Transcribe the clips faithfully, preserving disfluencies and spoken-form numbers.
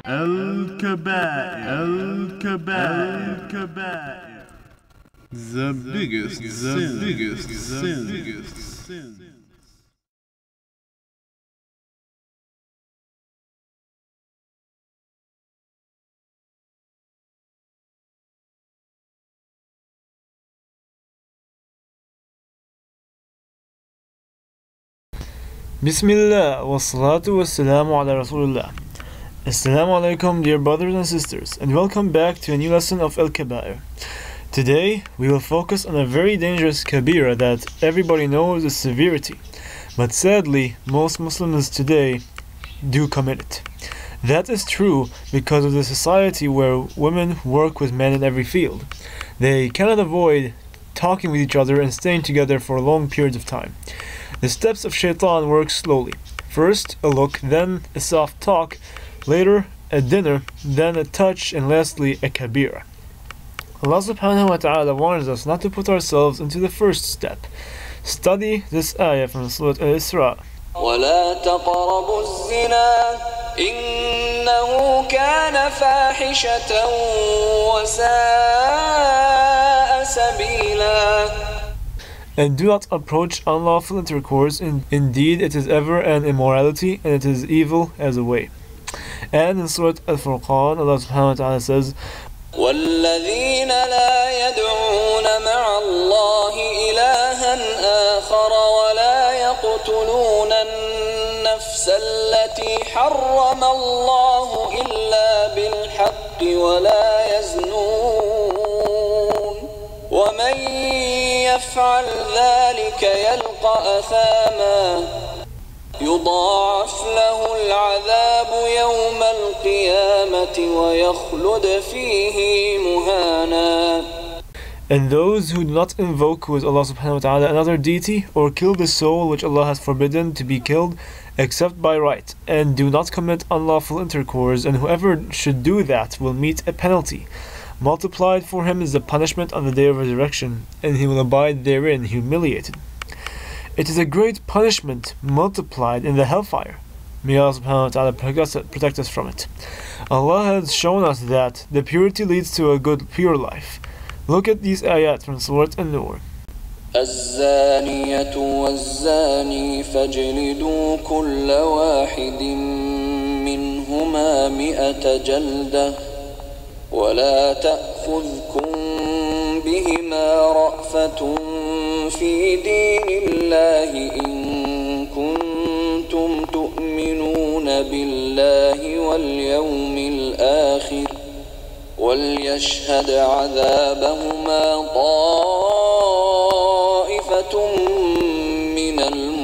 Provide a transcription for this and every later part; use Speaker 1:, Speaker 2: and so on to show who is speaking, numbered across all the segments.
Speaker 1: الكبائر الكبائر the biggest the biggest sin.
Speaker 2: Bismillah wa salatu wa salamu ala Rasulullah. Assalamu alaikum, dear brothers and sisters, and welcome back to a new lesson of Al-Kabair. Today we will focus on a very dangerous kabeera that everybody knows is severity, but sadly most Muslims today do commit it. That is true because of the society where women work with men in every field. They cannot avoid talking with each other and staying together for long periods of time. The steps of shaitan work slowly. First a look, then a soft talk, later a dinner, then a touch, and lastly a kabeera. Allah subhanahu wa ta'ala warns us not to put ourselves into the first step. Study this ayah from Surah Al-Isra.
Speaker 3: وَلَا تَقْرَبُوا الزِّنَا إِنَّهُ كَانَ فَاحِشَةً وَسَاءَ سَبِيلًا.
Speaker 2: And do not approach unlawful intercourse. In, indeed, it is ever an immorality, and it is evil as a way. And in Surah Al-Furqan, Allah subhanahu wa ta'ala says,
Speaker 3: وَالَّذِينَ لَا يَدْعُونَ مَعَ اللَّهِ إِلَهًا آخَرَ وَلَا يَقْتُلُونَ النَّفْسَ الَّتِي حَرَّمَ اللَّهُ إِلَّا بِالْحَقِّ وَلَا يَزْنُونَ وَمَنْ يفعل ذلك يلقى أثاما يضاعف له العذاب يوم القيامة ويخلد فيه مهانا.
Speaker 2: And those who do not invoke who is Allah subhanahu wa ta'ala another deity, or kill the soul which Allah has forbidden to be killed except by right, and do not commit unlawful intercourse, and whoever should do that will meet a penalty. Multiplied for him is the punishment on the day of resurrection, and he will abide therein humiliated. It is a great punishment multiplied in the hellfire. May Allah subhanahu wa ta'ala protect us from it. Allah has shown us that the purity leads to a good, pure life. Look at these ayat from Surah An-Nur.
Speaker 3: الزانية والزاني فاجلدوا كل واحد منهما مئة جلدة ولا تأخذكم بهما رأفة في دين الله إن كنتم تؤمنون بالله واليوم الآخر وليشهد عذابهما طائفة من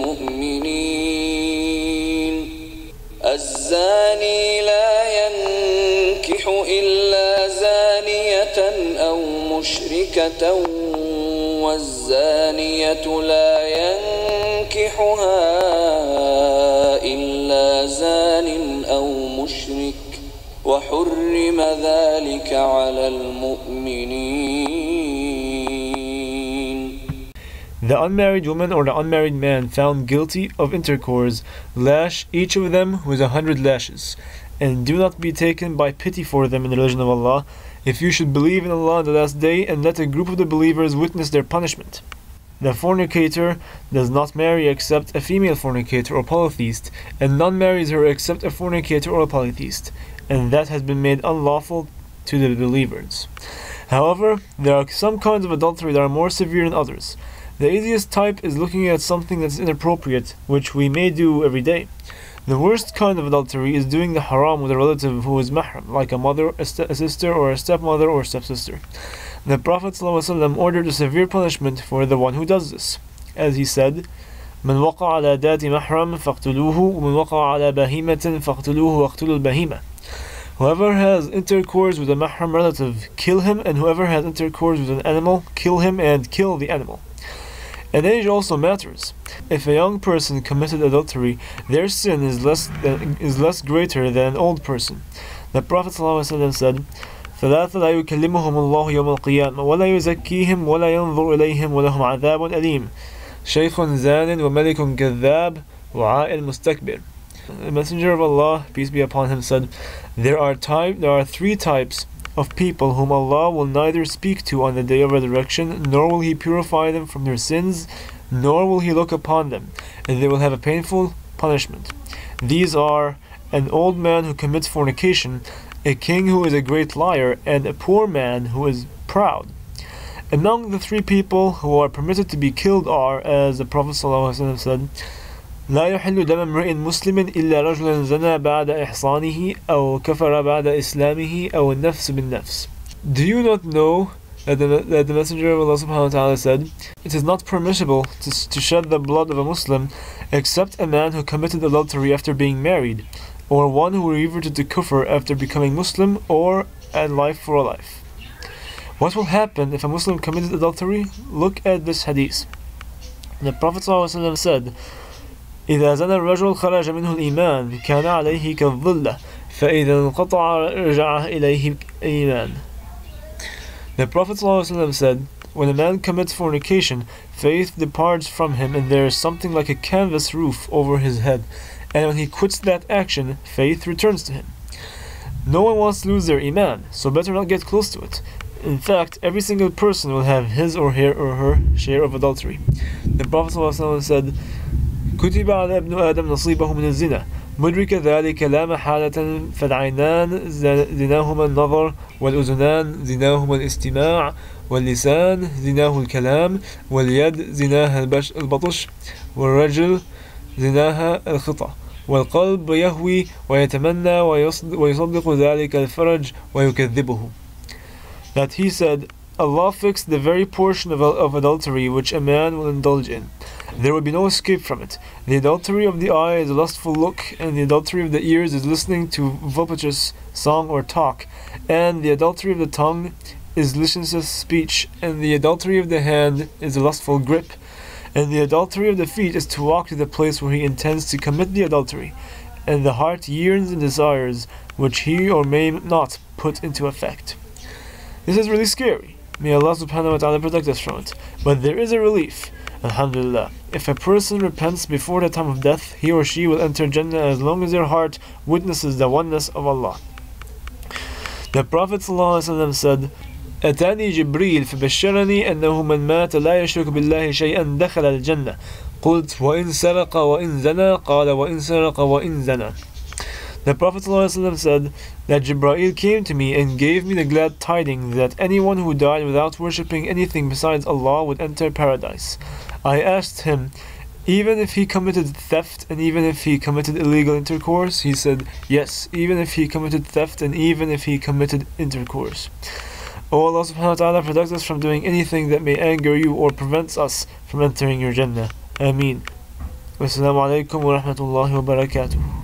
Speaker 3: المؤمنين. الزاني لا ينكح إلا زانية أو مشركة والزانية لا ينكحها إلا زان أو مشرك وحرم ذلك على المؤمنين.
Speaker 2: The unmarried woman or the unmarried man found guilty of intercourse, lash each of them with a hundred lashes. And do not be taken by pity for them in the religion of Allah, if you should believe in Allah on the last day, and let a group of the believers witness their punishment. The fornicator does not marry except a female fornicator or polytheist, and none marries her except a fornicator or a polytheist, and that has been made unlawful to the believers. However, there are some kinds of adultery that are more severe than others. The easiest type is looking at something that is inappropriate, which we may do every day. The worst kind of adultery is doing the haram with a relative who is mahram, like a mother, a, st a sister, or a stepmother or stepsister. The Prophet ﷺ ordered a severe punishment for the one who does this, as he said, من وقع على ذات محرم فاقتلوه ومن وقع على بهيمة فاقتلوه واقتلوا البهيمة. Whoever has intercourse with a mahram relative, kill him, and whoever has intercourse with an animal, kill him and kill the animal. And age also matters. If a young person committed adultery, their sin is less than, is less greater than an old person. The Prophet ﷺ said, ثلاثة لا يكلمهم الله يوم القيامة ولا يزكيهم ولا ينظر إليهم ولهم عذاب أليم شيخ زان وملك كذاب وعائل مستكبر. The Messenger of Allah, peace be upon him, said, There are type, there are three types of people whom Allah will neither speak to on the day of resurrection, nor will He purify them from their sins, nor will He look upon them, and they will have a painful punishment. These are an old man who commits fornication, a king who is a great liar, and a poor man who is proud. Among the three people who are permitted to be killed are, as the Prophet ﷺ said, لا يحل دم امرئ مسلم إلا رجلا زنى بعد إحصانه أو كفر بعد إسلامه أو النفس بالنفس. Do you not know that the, that the Messenger of Allah subhanahu wa ta'ala said, It is not permissible to, to shed the blood of a Muslim except a man who committed adultery after being married, or one who reverted to kufr after becoming Muslim, or a life for a life. What will happen if a Muslim committed adultery? Look at this hadith. The Prophet ﷺ said, إذا زنى الرجل خرج منه الإيمان كان عليه كالظلة فإذا انقطع رجع إليه الإيمان. The Prophet ﷺ said, When a man commits fornication, faith departs from him, and there is something like a canvas roof over his head. And when he quits that action, faith returns to him. No one wants to lose their iman, so better not get close to it. In fact, every single person will have his or her or her share of adultery. The Prophet ﷺ said, كتب على ابن آدم نصيبه من الزنا مدرك ذلك لا محالة فالعينان زناهما النظر والأذنان زناهما الاستماع واللسان زناه الكلام واليد زناها البطش والرجل زناها الخطأ والقلب يهوي ويتمنى ويصدق ذلك الفرج ويكذبه. That he said, Allah fixed the very portion of, of adultery which a man will indulge in. There will be no escape from it. The adultery of the eye is a lustful look, and the adultery of the ears is listening to voluptuous song or talk, and the adultery of the tongue is licentious speech, and the adultery of the hand is a lustful grip, and the adultery of the feet is to walk to the place where he intends to commit the adultery, and the heart yearns and desires which he or may not put into effect. This is really scary. May Allah subhanahu wa ta'ala protect us from it. But there is a relief. Alhamdulillah. If a person repents before the time of death, he or she will enter Jannah as long as their heart witnesses the oneness of Allah. The Prophet ﷺ said, أتاني جبريل فبشرني أنه من مات لا يشرك بالله شيئا دخل الجنة قلت وإن سرق وإن زنى قال وإن سرق وإن زنى. The Prophet ﷺ said that Jibreel came to me and gave me the glad tidings that anyone who died without worshipping anything besides Allah would enter paradise. I asked him, even if he committed theft and even if he committed illegal intercourse? He said, yes, even if he committed theft and even if he committed intercourse. O Allah subhanahu wa ta'ala, protect us from doing anything that may anger you or prevents us from entering your Jannah. Ameen. Wassalamu alaikum wa rahmatullahi wa barakatuh.